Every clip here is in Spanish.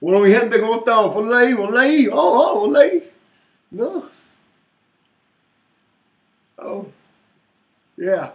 Bueno, mi gente, ¿cómo estamos? Ponla ahí, ponla ahí. Ponla ahí. No. Oh, yeah.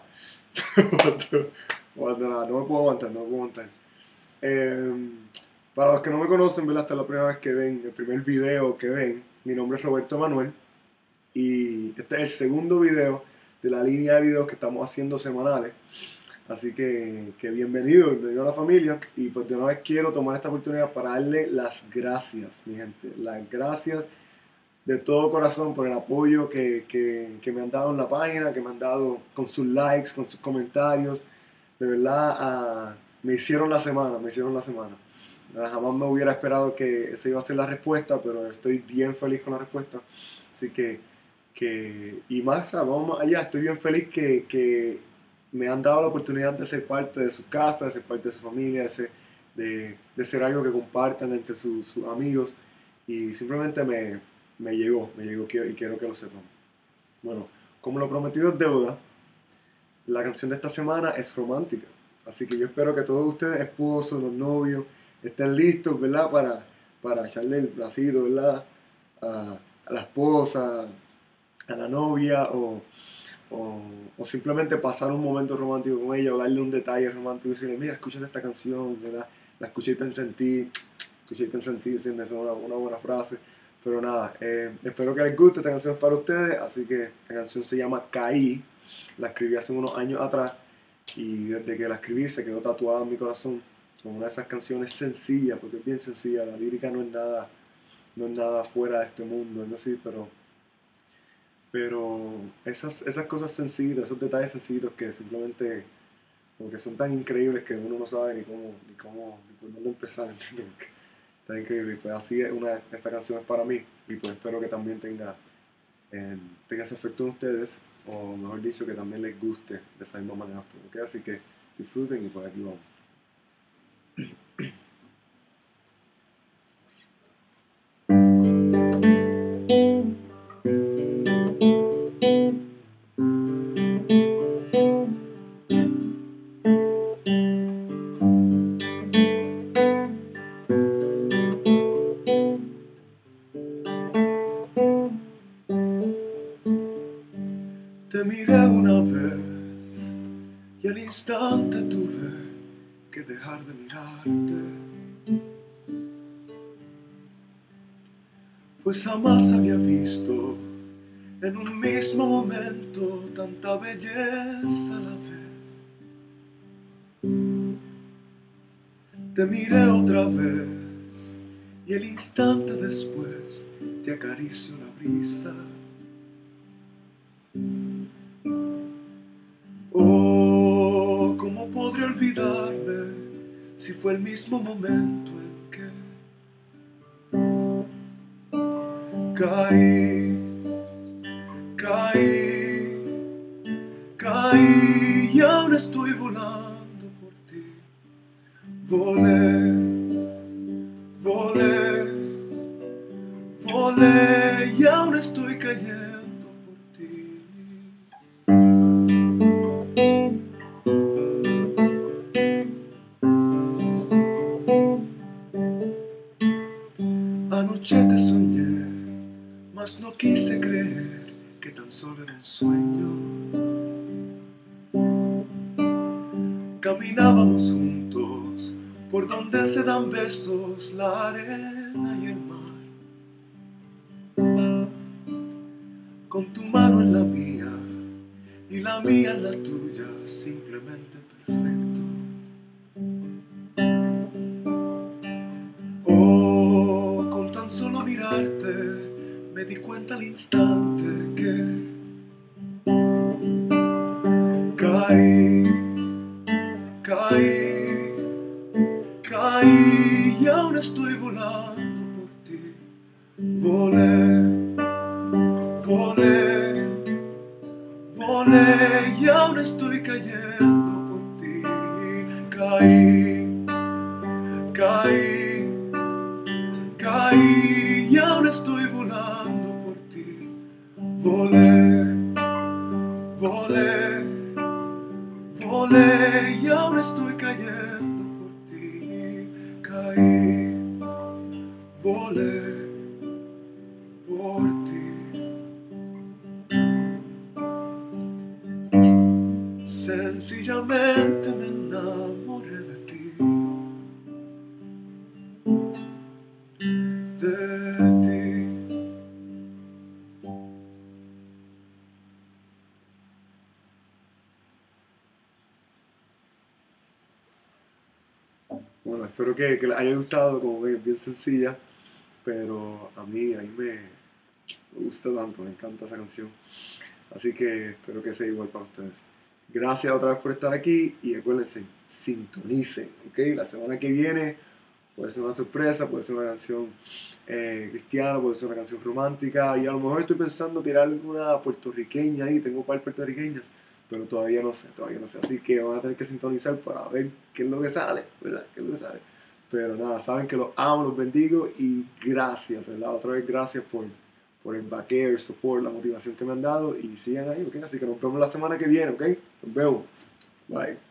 No me puedo aguantar, no me puedo aguantar. Eh, para los que no me conocen, ¿verdad? Esta es la primera vez que ven, el primer video que ven. Mi nombre es Roberto Manuel y este es el segundo video de la línea de videos que estamos haciendo semanales. Así que bienvenido a la familia. Y pues de una vez quiero tomar esta oportunidad para darle las gracias, mi gente. Las gracias de todo corazón por el apoyo que me han dado en la página, que me han dado con sus likes, con sus comentarios. De verdad, me hicieron la semana, me hicieron la semana. Jamás me hubiera esperado que esa iba a ser la respuesta, pero estoy bien feliz con la respuesta. Así y más, vamos más allá, estoy bien feliz que me han dado la oportunidad de ser parte de su casa, de ser parte de su familia, de ser algo que compartan entre sus amigos. Y simplemente me llegó y quiero que lo sepan. Bueno, como lo prometido es deuda, la canción de esta semana es romántica. Así que yo espero que todos ustedes, esposos, los novios, estén listos, ¿verdad? Para echarle el bracito, ¿verdad? A la esposa, a la novia o simplemente pasar un momento romántico con ella o darle un detalle romántico y decirle, mira, escúchate esta canción, ¿verdad? La escuché y pensé en ti, diciendo eso es una buena frase. Pero nada, espero que les guste, esta canción es para ustedes, así que esta canción se llama Caí, la escribí hace unos años atrás y desde que la escribí se quedó tatuada en mi corazón, como una de esas canciones sencillas, porque es bien sencilla, la lírica no es nada fuera de este mundo, es decir, pero esas cosas sencillas, esos detalles sencillos que simplemente como que son tan increíbles que uno no sabe ni por dónde empezar, ¿entiendes? Está increíble. Y pues así es esta canción es para mí. Y pues espero que también tenga ese efecto en ustedes. O mejor dicho, que también les guste de esa misma manera a ustedes. ¿Okay? Así que disfruten y pues aquí vamos. Te miré una vez y al instante tuve que dejar de mirarte, pues jamás había visto en un mismo momento tanta belleza a la vez. Te miré otra vez y el instante después te acarició la brisa. Oh, ¿cómo podré olvidarme si fue el mismo momento en que caí y aún estoy volando por ti? Volé y aún estoy cayendo por ti. Anoche te soñé, mas no quise creer que tan solo era un sueño. Caminábamos juntos por donde se dan besos la arena y el mar. Con tu mano en la mía y la mía en la tuya, simplemente perfecto. Oh, con tan solo mirarte me di cuenta al instante que caí y aún estoy volando por ti. Volé y aún estoy cayendo por ti. Caí y aún estoy volando por ti. Volé y aún estoy cayendo por ti. Caí volé por ti. Sencillamente me enamoré de ti, de ti. Bueno, espero que les haya gustado, como ven, es bien sencilla, pero a mí me gusta tanto, me encanta esa canción. Así que espero que sea igual para ustedes. Gracias otra vez por estar aquí y acuérdense, sintonicen, ¿ok? La semana que viene puede ser una sorpresa, puede ser una canción cristiana, puede ser una canción romántica y a lo mejor estoy pensando tirar alguna puertorriqueña ahí, tengo un par puertorriqueñas, pero todavía no sé, todavía no sé. Así que van a tener que sintonizar para ver qué es lo que sale, ¿verdad? ¿Qué es lo que sale? Pero nada, saben que los amo, los bendigo y gracias, ¿verdad? Otra vez gracias por el backeo, el support, la motivación que me han dado y sigan ahí, ¿ok? Así que nos vemos la semana que viene, ¿ok? Nos vemos. Bye.